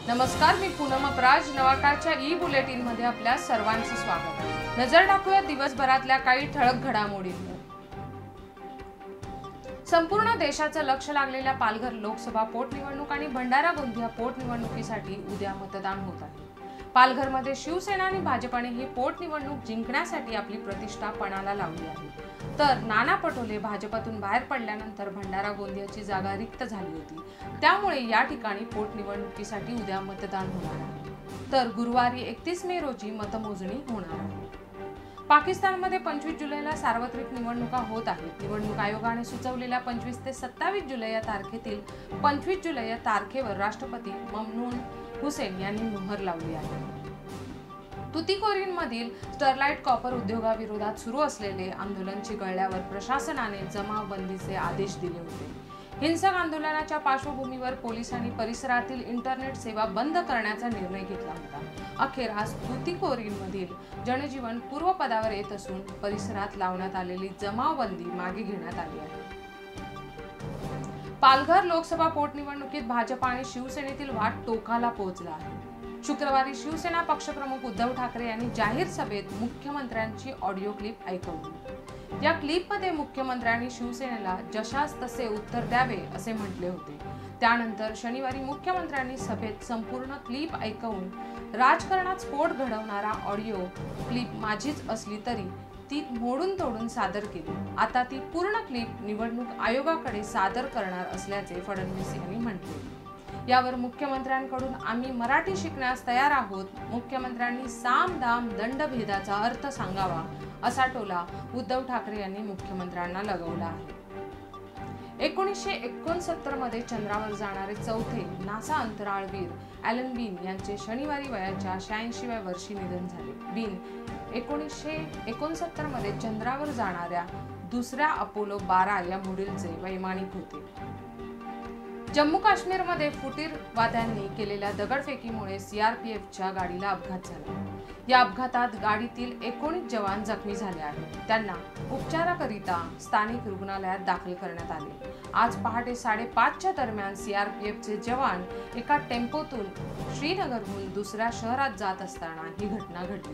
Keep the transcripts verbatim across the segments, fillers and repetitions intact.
नमस्कार, मी पूनम अपराज. नवाकाळच्या ई बुलेटिन मध्ये आपल्या सर्वांचं स्वागत. नजर टाकूया दिवसभरातल्या काही ठळक घडामोडींवर. संपूर्ण देशाचं लक्ष लागलेल्या पालघर लोकसभा पोटनिवडणूक आणि भंडारा गोंदिया पोटनिवडणुकीसाठी उद्या मतदान होत आहे. पालघरमध्ये शिवसेना आणि भाजपने ही पोटनिवडणूक जिंकण्यासाठी आपली प्रतिष्ठा पणाला लावली आहे. तर नाना पटोले भाजपातून बाहेर पडल्यानंतर भंडारा गोंदियाची जागा रिक्त झाली होती. त्यामुळे या ठिकाणी पोटनिवडणुकीसाठी उद्या मतदान होणार आहे. तर गुरुवारी एकतीस मे रोजी मतमोजणी होणार आहे. पाकिस्तानमध्ये पंचवीस जुलैला सार्वत्रिक निवडणुका होत आहेत. निवडणूक आयोगाने सुचवलेल्या पंचवीस ते सत्तावीस जुलै या तारखेतील पंचवीस जुलै या तारखेवर राष्ट्रपती ममनून हुसेन यांनी मोहर लावली आहे. तुतीकोरीनमधील स्टरलाइट कॉपर उद्योगाविरोधात सुरू असलेले आंदोलन चिघळल्यावर प्रशासनाने जमावबंदीचे आदेश दिले होते. हिंसक आंदोलनाच्या पार्श्वभूमीवर पोलिसांनी परिसरातील इंटरनेट सेवा बंद करण्याचा निर्णय घेतला होता. अखेर आज तुतीकोरीनमधील जनजीवन पूर्वपदावर येत असून परिसरात लावण्यात आलेली जमावबंदी मागे घेण्यात आली आहे. पालघर लोकसभा पोटनिवडणुकीत भाजप आणि शिवसेनेतील वाद टोकाला पोहोचला आहे. शुक्रवारी शिवसेना पक्षप्रमुख उद्धव ठाकरे यांनी जाहीर सभेत मुख्यमंत्र्यांची ऑडिओ क्लिप ऐकवली. या क्लिपमध्ये मुख्यमंत्र्यांनी शिवसेनेला जशास तसे उत्तर द्यावे असे म्हटले होते. त्यानंतर शनिवारी मुख्यमंत्र्यांनी सभेत संपूर्ण क्लिप ऐकवून राजकारणात स्फोट घडवणारा ऑडिओ क्लिप माझीच असली तरी ती मोडून तोडून सादर केली. आता ती पूर्ण क्लिप निवडणूक आयोगाकडे सादर करणार असल्याचे फडणवीस यांनी म्हटले. यावर मुख्यमंत्र्यांकडून आम्ही मराठी शिकण्यास तयार आहोत. मुख्यमंत्र्यांनी साम दाम दंडभेदाचा अर्थ सांगावा असा टोला उद्धव ठाकरे यांनी मुख्यमंत्र्यांना लगवला आहे. एकोणीसशे एकोणसत्तर मध्ये चंद्रावर जाणारे चौथे नासा अंतराळवीर ॲलन बीन यांचे शनिवारी वयाच्या शहाऐंशीव्या वर्षी निधन झाले. बीन एकोणीसशे एकोणसत्तर मध्ये चंद्रावर जाणाऱ्या दुसऱ्या अपोलो बारा या मॉड्यूलचे वैमानिक होते. जम्मू काश्मीरमध्ये फुटीरवाद्यांनी केलेल्या दगडफेकीमुळे सीआरपीएफच्या गाडीला अपघात झाला. या अपघातात गाडीतील एकोणीस जवान जखमी झाले आहेत. त्यांना उपचाराकरिता स्थानिक रुग्णालयात दाखल करण्यात आले. आज पहाटे साडेपाचच्या दरम्यान सीआरपीएफचे जवान एका टेम्पोतून श्रीनगरहून दुसऱ्या शहरात जात असताना ही घटना घडली.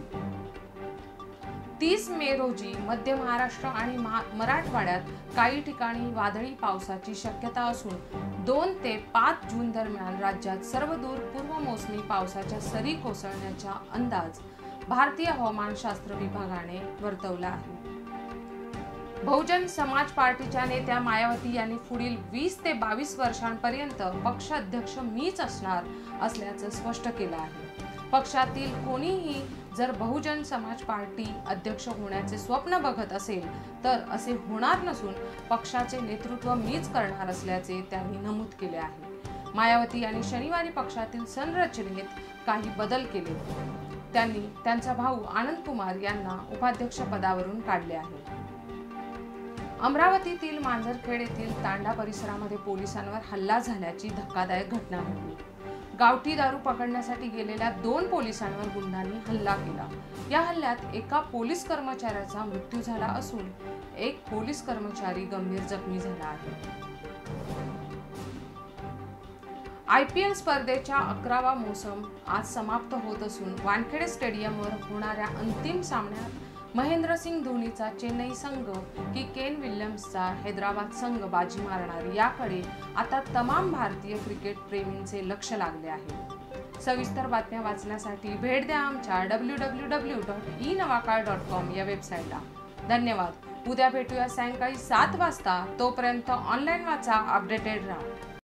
तीस मे रोजी मध्य महाराष्ट्र आणि मराठवाड्यात काही ठिकाणी वादळी पावसाची शक्यता असून दोन ते पाच जून दरम्यान राज्यात सर्वदूर पूर्वमोसमी पावसाच्या सरी कोसळण्याचा अंदाज भारतीय हवामानशास्त्र विभागाने वर्तवला आहे. बहुजन समाज पार्टीच्या नेत्या मायावती यांनी पुढील वीस ते बावीस वर्षांपर्यंत पक्ष अध्यक्ष मीच असणार असल्याचं स्पष्ट केलं आहे. पक्षातील कोणीही जर बहुजन समाज पार्टी अध्यक्ष होण्याचे स्वप्न बघत असेल तर असे होणार नसून पक्षाचे नेतृत्व मीच करणार असल्याचे त्यांनी नमूद केले आहे. मायावती यांनी शनिवारी पक्षातील संरचनेत काही बदल केले. त्यांनी त्यांचा भाऊ आनंद कुमार यांना उपाध्यक्ष पदावरून काढले आहे. अमरावतीतील मांजरखेड येथील तांडा परिसरामध्ये पोलिसांवर हल्ला झाल्याची धक्कादायक घटना घडली. गावठी दारू पकडण्यासाठी गेलेल्या दोन पोलिसांवर गुंडांनी हल्ला केला. या हल्ल्यात एका पोलीस कर्मचाऱ्याचा मृत्यू झाला असून एक पोलीस कर्मचारी गंभीर जखमी झाला आहे. आयपीएल स्पर्धेच्या अकरावा मोसम आज समाप्त होत असून वानखेडे स्टेडियमवर होणाऱ्या अंतिम सामन्यात महेंद्रसिंग धोनीचा चेन्नई संघ की केन विल्यम्सचा हैदराबाद संघ बाजी मारणार याकडे आता तमाम भारतीय क्रिकेट प्रेमींचे लक्ष लागले आहे. सविस्तर बातम्या वाचण्यासाठी भेट द्या आमच्या W W W dot e Navakal dot com या वेबसाईटला. धन्यवाद. उद्या भेटूया सायंकाळी सात वाजता. तोपर्यंत ऑनलाईन वाचा, अपडेटेड राहा.